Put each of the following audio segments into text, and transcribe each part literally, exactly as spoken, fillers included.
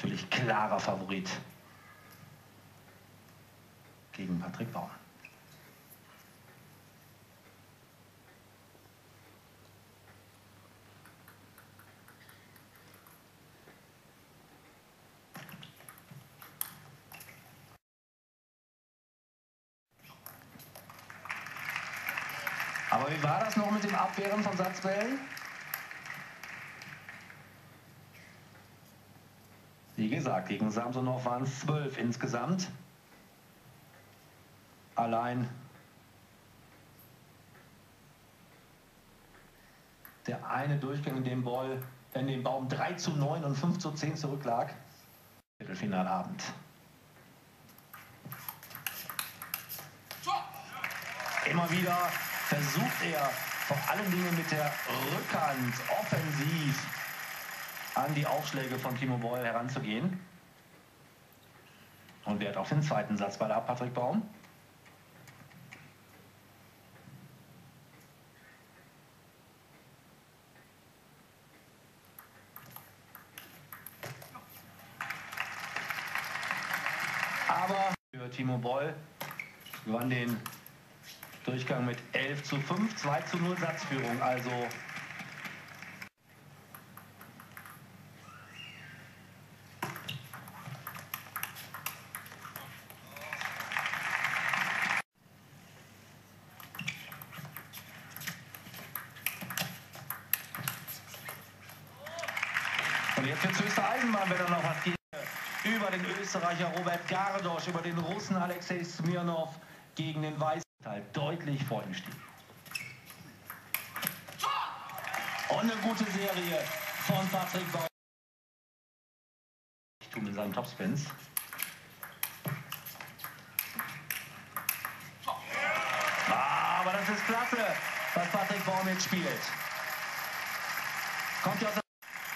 Natürlich klarer Favorit gegen Patrick Baum. Aber wie war das noch mit dem Abwehren von Satzbällen? Wie gesagt, gegen Samsonov waren es zwölf insgesamt. Allein der eine Durchgang, in dem, Ball, in dem Baum drei zu neun und fünf zu zehn zurücklag. Viertelfinalabend. Immer wieder versucht er, vor allen Dingen mit der Rückhand offensiv an die Aufschläge von Timo Boll heranzugehen. Und wehrt auf den zweiten Satzball ab, Patrick Baum. Aber für Timo Boll gewann den Durchgang mit elf zu fünf, zwei zu null Satzführung, also und jetzt wird's höchste Eisenbahn, wenn er noch was geht. Über den Österreicher Robert Gardosch, über den Russen Alexei Smirnov gegen den Weißen Teil deutlich vor ihm steht. Und eine gute Serie von Patrick Baum. Ich tue mit seinen Topspins. Aber das ist klasse, was Patrick Baum jetzt spielt. Kommt ja aus der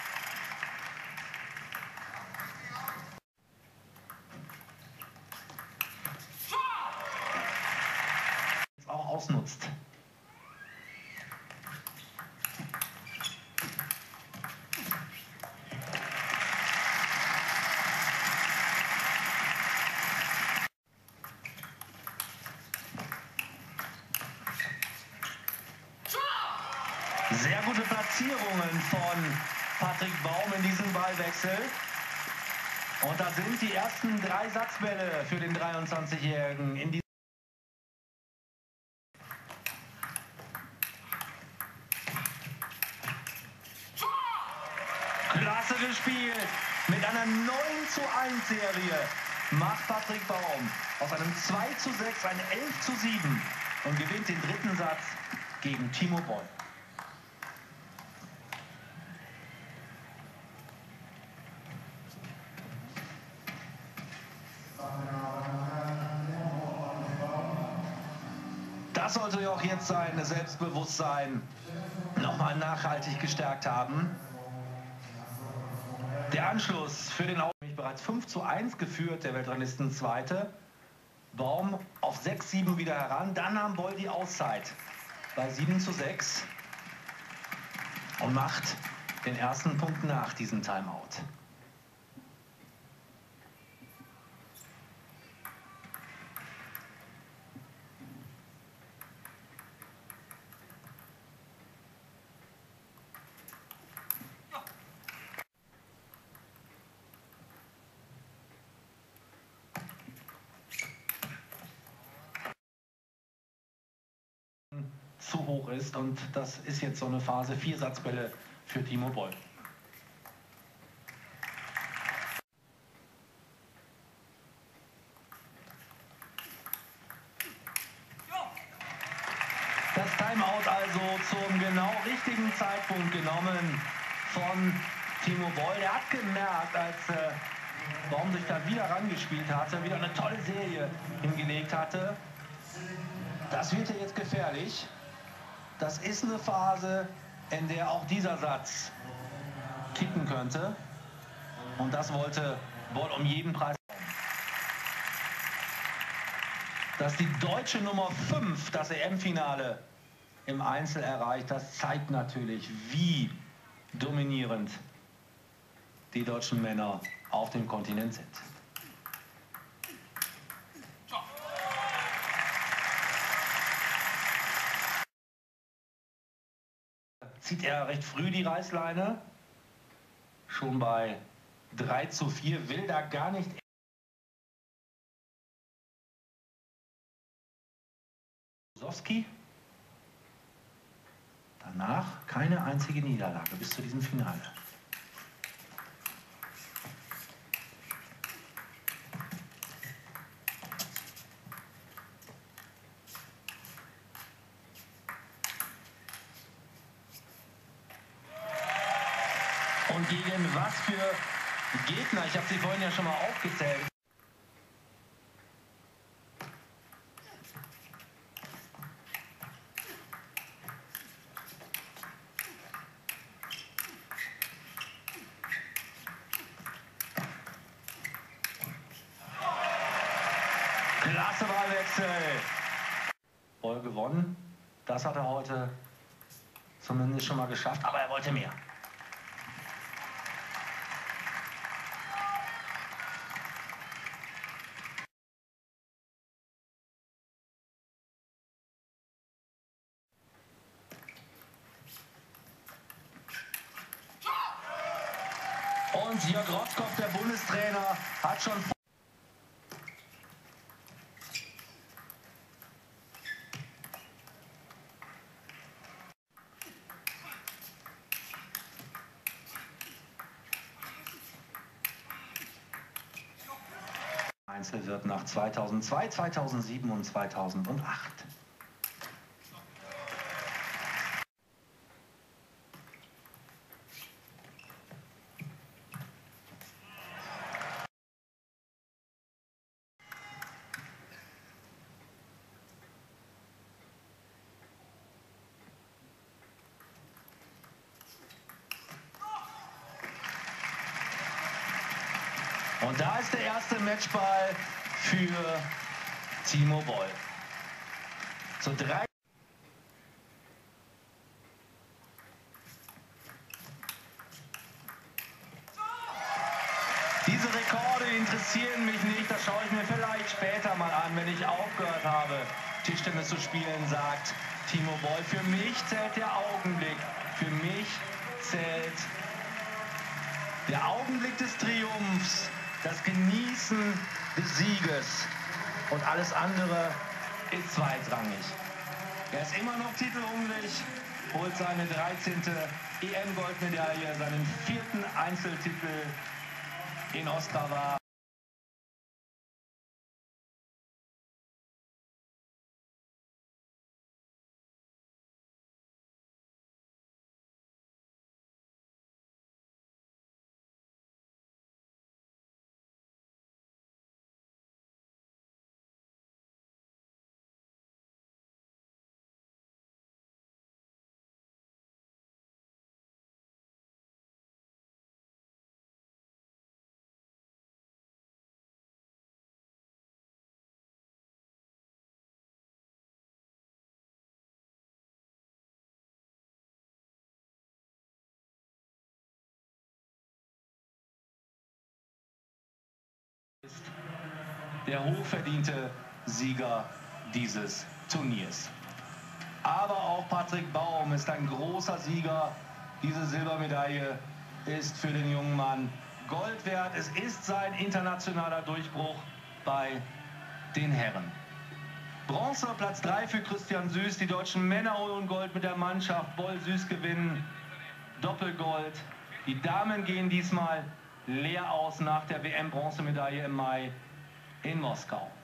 auch ausnutzt. Sehr gute Platzierungen von Patrick Baum in diesem Ballwechsel. Und da sind die ersten drei Satzbälle für den dreiundzwanzigjährigen in diesem Klasse gespielt. Mit einer neun zu eins Serie macht Patrick Baum aus einem zwei zu sechs ein elf zu sieben und gewinnt den dritten Satz gegen Timo Boll. Das sollte ja auch jetzt sein Selbstbewusstsein nochmal nachhaltig gestärkt haben. Der Anschluss für den Aufstieg bereits fünf zu eins geführt, der Weltranglisten Zweite. Baum auf sechs zu sieben wieder heran, dann nahm Boll die Auszeit bei sieben zu sechs und macht den ersten Punkt nach diesem Timeout. Zu hoch ist und das ist jetzt so eine Phase, vier Satzbälle für Timo Boll. Das Timeout also zum genau richtigen Zeitpunkt genommen von Timo Boll. Der hat gemerkt, als äh, Baum sich da wieder rangespielt hatte, wieder eine tolle Serie hingelegt hatte. Das wird hier jetzt gefährlich. Das ist eine Phase, in der auch dieser Satz kippen könnte. Und das wollte Boll um jeden Preis. Dass die deutsche Nummer fünf das E M-Finale im Einzel erreicht, das zeigt natürlich, wie dominierend die deutschen Männer auf dem Kontinent sind. Zieht er recht früh die Reißleine, schon bei drei zu vier, will da gar nicht. Sowski. Danach keine einzige Niederlage bis zu diesem Finale. Und gegen was für Gegner? Ich habe sie vorhin ja schon mal aufgezählt. Klasse Ballwechsel. Voll gewonnen. Das hat er heute zumindest schon mal geschafft, aber er wollte mehr. Und Jörg Rotzkopf, der Bundestrainer, hat schon Einzel wird nach zweitausendzwei, zweitausendsieben und zweitausendacht. Und da ist der erste Matchball für Timo Boll. So drei. Diese Rekorde interessieren mich nicht, das schaue ich mir vielleicht später mal an, wenn ich aufgehört habe, Tischtennis zu spielen, sagt Timo Boll. Für mich zählt der Augenblick, für mich zählt der Augenblick des Triumphs, das Genießen des Sieges, und alles andere ist zweitrangig. Er ist immer noch titelhungrig, holt seine dreizehnte E M-Goldmedaille, seinen vierten Einzeltitel in Ostrava. Ist der hochverdiente Sieger dieses Turniers. Aber auch Patrick Baum ist ein großer Sieger. Diese Silbermedaille ist für den jungen Mann Gold wert. Es ist sein internationaler Durchbruch bei den Herren. Bronze, Platz drei für Christian Süß. Die deutschen Männer holen Gold mit der Mannschaft. Boll, Süß gewinnen Doppelgold. Die Damen gehen diesmal leer aus nach der W M-Bronzemedaille im Mai in Moskau.